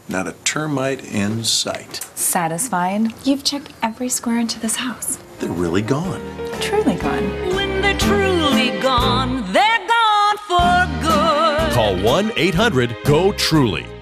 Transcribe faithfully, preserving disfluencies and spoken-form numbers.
Not a termite in sight. Satisfied? You've checked every square inch of this house. They're really gone. Truly gone. When they're truly gone, they're gone for good. Call one eight hundred, G O, TRULY.